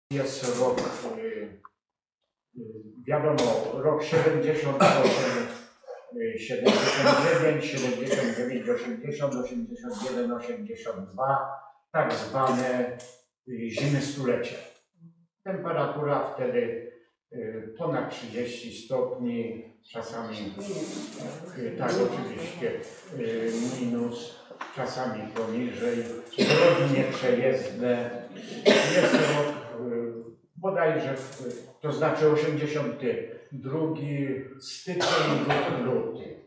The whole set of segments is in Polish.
Jest rok, wiadomo, rok 78, 79, 79, 80, 81, 82, tak zwane zimy stulecia. Temperatura wtedy ponad 30 stopni, czasami, tak oczywiście, minus, czasami poniżej, drogi nieprzejezdne. Jest rok bodajże, to znaczy 82 styczeń, luty.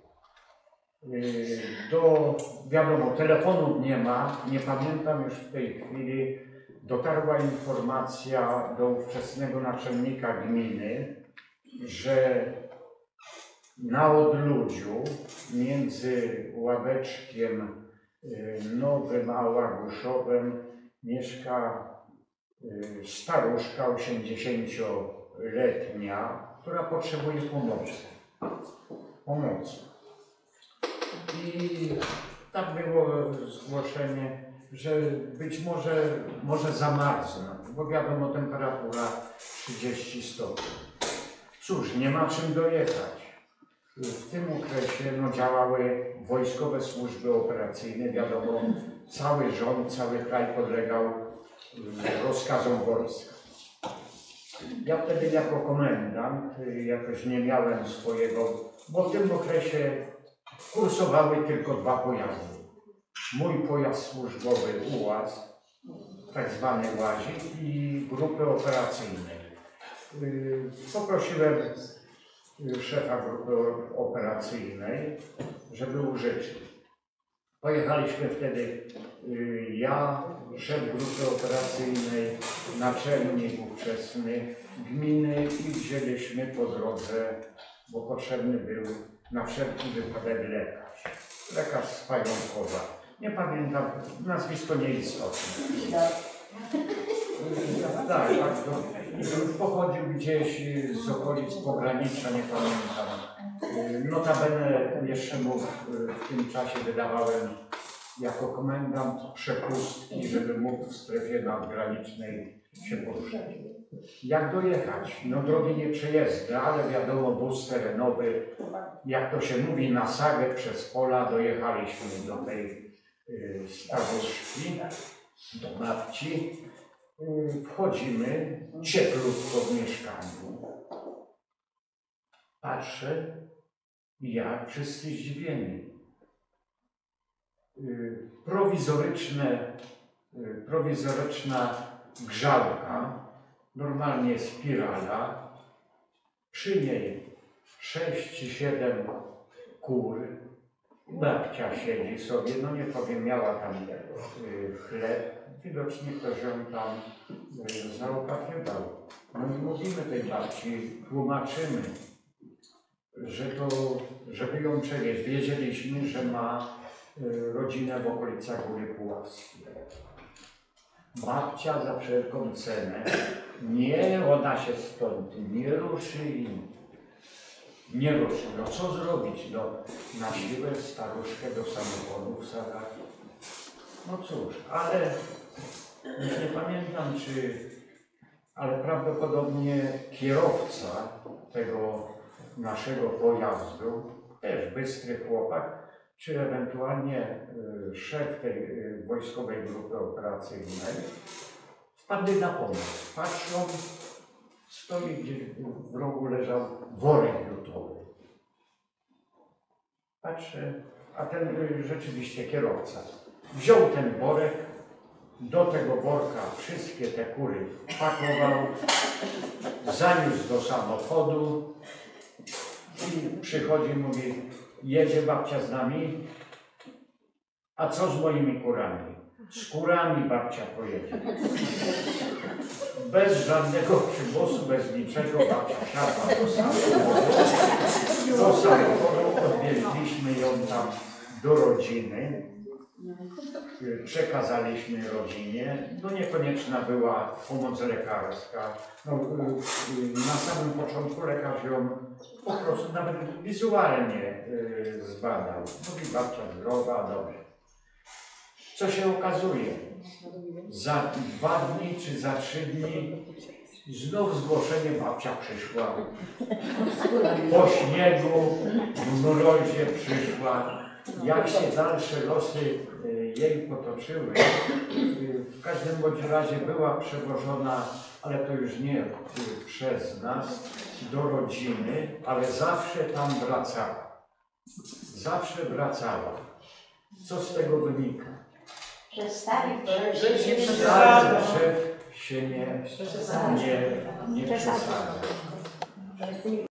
Wiadomo, telefonów nie ma, nie pamiętam już w tej chwili, dotarła informacja do ówczesnego naczelnika gminy, że na Odludziu między Ławeczkiem Nowym a Łaguszowem mieszka staruszka 80-letnia, która potrzebuje pomocy. I tak było zgłoszenie, że być może zamarznąć, bo wiadomo, temperatura 30 stopni. Cóż, nie ma czym dojechać. W tym okresie działały wojskowe służby operacyjne, wiadomo, cały rząd, cały kraj podlegał rozkazom wojska. Ja wtedy jako komendant jakoś nie miałem swojego, bo w tym okresie kursowały tylko 2 pojazdy. Mój pojazd służbowy UAZ, tak zwany łazik, i grupy operacyjnej. Poprosiłem szefa grupy operacyjnej, żeby użyczył. Pojechaliśmy wtedy ja, szef grupy operacyjnej, naczelnik ówczesny gminy i wzięliśmy po drodze, bo potrzebny był na wszelki wypadek lekarz. Lekarz z Pająkowa. Nie pamiętam, nazwisko nieistotne. Tak, pochodził gdzieś z okolic pogranicza, nie pamiętam. Notabene jeszcze mu w tym czasie wydawałem jako komendant przepustki, żeby mógł w strefie nadgranicznej się poruszać. Jak dojechać? No drogi nieprzejezdne, ale wiadomo, wóz terenowy, jak to się mówi, na sagę przez pola dojechaliśmy do tej staruszki, do babci. Wchodzimy, cieplutko w mieszkaniu. Patrzę, ja wszyscy zdziwieni. Prowizoryczna grzałka, normalnie spirala, przy niej 6 czy 7 kur. Babcia siedzi sobie, no nie powiem, miała tam chleb, widocznie ktoś ją tam zaopatrywał. No i mówimy tej babci, tłumaczymy, żeby ją przewieźć. Wiedzieliśmy, że ma rodzinę w okolicach Góry Puławskiej. Babcia za wszelką cenę, nie, ona się stąd nie ruszy i nie ruszy. No co zrobić? No, na siłę staruszkę do samochodu wsadzać. No cóż, ale już nie pamiętam, ale prawdopodobnie kierowca tego naszego pojazdu, też bystry chłopak, czy ewentualnie szef tej wojskowej grupy operacyjnej, wpadli na pomoc. Patrzą, stoi gdzieś w rogu, leżał worek jutowy. Patrzę, a ten rzeczywiście kierowca wziął ten worek, do tego worka wszystkie te kury pakował, zaniósł do samochodu i przychodzi, mówi, jedzie babcia z nami, a co z moimi kurami? Z kurami babcia pojedzie. Bez żadnego przymusu, bez niczego babcia siadła do samochodu, odwieźliśmy ją tam do rodziny. Przekazaliśmy rodzinie, no niekonieczna była pomoc lekarska. No, na samym początku lekarz ją po prostu nawet wizualnie zbadał. Mówi, babcia zdrowa, dobrze. Co się okazuje? Za 2 dni czy za 3 dni znów zgłoszenie, babcia przyszła. Po śniegu, w mrozie przyszła. Jak się dalsze losy jej potoczyły, w każdym bądź razie była przewożona, ale to już nie przez nas, do rodziny, ale zawsze tam wracała. Zawsze wracała. Co z tego wynika? Że stary drzew Stary drzew się nie przesadza.